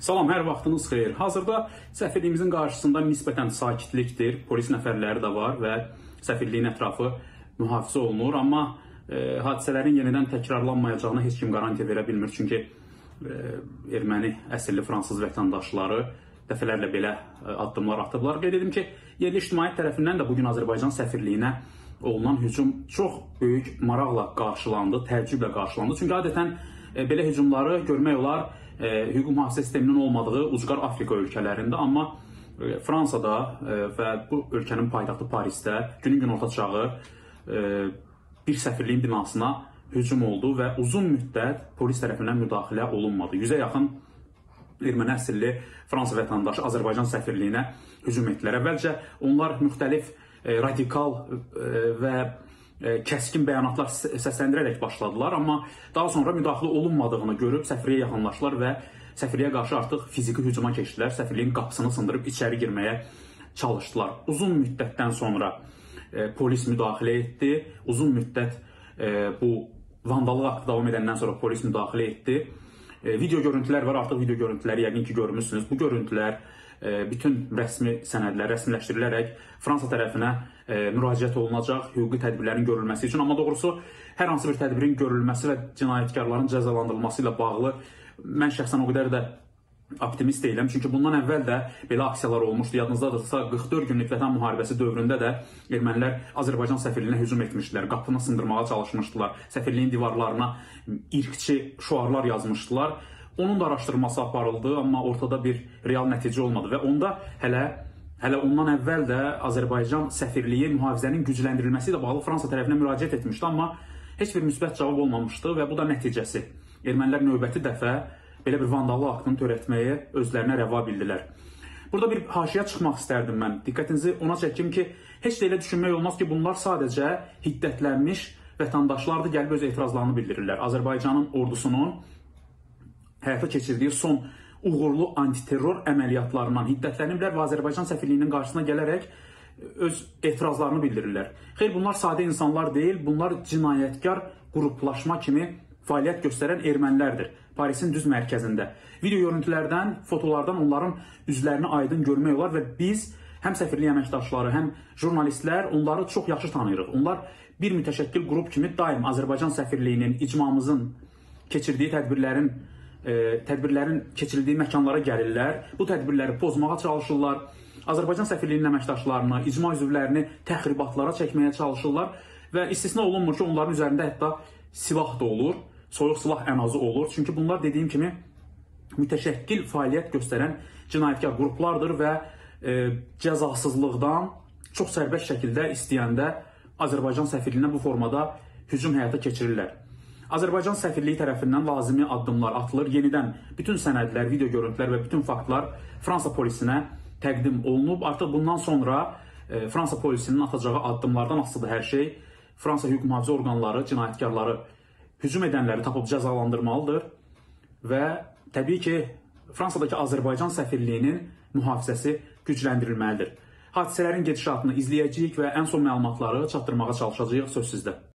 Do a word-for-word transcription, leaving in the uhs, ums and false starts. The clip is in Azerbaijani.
Salam, hər vaxtınız xeyir. Hazırda səfirliyimizin qarşısında nisbətən sakitlikdir. Polis nəfərləri də var və səfirliyin ətrafı mühafizə olunur. Amma e, hadisələrin yenidən təkrarlanmayacağına heç kim qarantiya verə bilmir. Çünki e, erməni əsilli fransız vətəndaşları dəfələrlə belə e, addımlar atıblar. Qeyd edim ki, yerli ictimaiyyət tərəfindən də bugün Azərbaycan səfirliyinə olunan hücum çox böyük maraqla qarşılandı, təəccüblə qarşılandı. Çünki adətən e, belə hücumları görmək olar e, hüquq mühafizə sisteminin olmadığı ucqar Afrika ölkələrində, amma e, Fransada e, və bu ölkənin paytaxtı Parisdə günün günorta çağı e, bir səfirliyin binasına hücum oldu və uzun müddət polis tərəfindən müdaxilə olunmadı. Yüzə yaxın erməni əsilli Fransa vətəndaşı Azərbaycan səfirliyinə hücum etdilər. Əvvəlcə onlar müxtəlif e, radikal e, və e, kəskin bəyanatlar səsləndirərək başladılar, amma daha sonra müdaxilə olunmadığını görüb səfirliyə yaxınlaşdılar və səfirliyə qarşı artıq fiziki hücuma keçdilər. Səfirliyin qapısını sındırıb içəri girməyə çalışdılar. Uzun müddətdən sonra e, polis müdaxilə etdi. Uzun müddət e, bu vandallıq aktı davam edəndən sonra polis müdaxilə etdi. E, video görüntülər var, artıq video görüntüləri yəqin ki görmüsünüz. Bu görüntülər e, bütün rəsmi sənədlər rəsmiləşdirilərək Fransa tərəfinə e, müraciət olunacaq hüquqi tədbirlərin görülməsi üçün. Amma doğrusu hər hansı bir tədbirin görülməsi və cinayətkarların cəzalandırılması ilə bağlı mən şəxsən o qədər də optimist deyiləm. Çünki bundan əvvəl də belə aksiyalar olmuşdu. Yadınızdadırsa qırx dörd günlük Vətən müharibəsi dövründə də ermənilər Azərbaycan səfirliyinə hücum etmişdilər. Qapını sındırmağa çalışmışdılar. Səfirliyin divarlarına irqçi şüarlar yazmışdılar. Onun da araşdırılması aparıldı, amma ortada bir real nəticə olmadı və onda hələ hələ ondan əvvəl də Azərbaycan səfirliyi mühafizənin gücləndirilməsi ilə bağlı Fransa tərəfinə müraciət etmişdi, amma heç bir müsbət cavab olmamışdı və bu da nəticəsi. Ermənilər növbəti dəfə belə bir vandallıq aktını törətməyə özlərinə rəva bildilər. Burada bir haşiyə çıxmaq istərdim mən. Diqqətinizi ona çəkim ki, heç də elə düşünmək olmaz ki, bunlar sadəcə hiddətlənmiş vətəndaşlardır, gəlib öz etirazlarını bildirirlər. Azərbaycanın ordusunun həyata keçirdiyi son uğurlu antiterror əməliyyatlarından hiddətləniblər və Azərbaycan səfirliyinin qarşısına gələrək öz etirazlarını bildirirlər. Xeyr, bunlar sadə insanlar deyil, bunlar cinayətkar qruplaşma kimi fəaliyyət göstərən ermənilərdir. Parisin düz mərkəzində. Video görüntülərdən, fotolardan onların üzlərini aydın görmək olar və biz həm səfirlik əməkdaşları, həm jurnalistlər onları çox yaxşı tanıyırıq. Onlar bir mütəşəkkil qrup kimi daim Azərbaycan səfirliyinin, icmamızın keçirdiyi tədbirlərin, e, tədbirlərin keçirildiyi məkanlara gəlirlər. Bu tədbirləri pozmağa çalışırlar. Azərbaycan səfirliyinin əməkdaşlarını, icma üzvlərini təxribatlara çəkməyə çalışırlar və istisna olunmur ki, onların üzərində hətta silah da olur. Soyuq silah ən azı olur. Çünki bunlar dediyim kimi mütəşəkkil fəaliyyət göstərən cinayətkar qruplardır və e, cəzasızlıqdan çox sərbəst şəkildə istəyəndə Azərbaycan səfirliyinə bu formada hücum həyata keçirirlər. Azərbaycan səfirliyi tərəfindən lazımi addımlar atılır. Yenidən bütün sənədlər, video görüntülər və bütün faktlar Fransa polisinə təqdim olunub. Artıq bundan sonra e, Fransa polisinin atacağı addımlardan asılıdır hər şey. Fransa hüquq mühafizə orqanları cinayətkarları hücum edənləri tapıb cəzalandırmalıdır və təbii ki, Fransadakı Azərbaycan səfirliyinin mühafizəsi gücləndirilməlidir. Hadisələrin gedişatını izləyəcəyik və ən son məlumatları çatdırmağa çalışacağıq. Söz sizdə.